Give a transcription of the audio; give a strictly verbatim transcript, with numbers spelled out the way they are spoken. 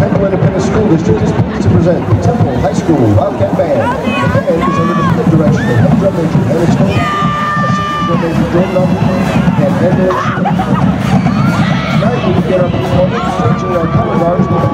Temple Independent School District is pleased to present the Temple High School Wildcat Band. The band is under the field direction of head drum major Hannah Stone, assistant drum major Jordan Upton, and Manvel. Tonight we begin our performance, staging our color guards with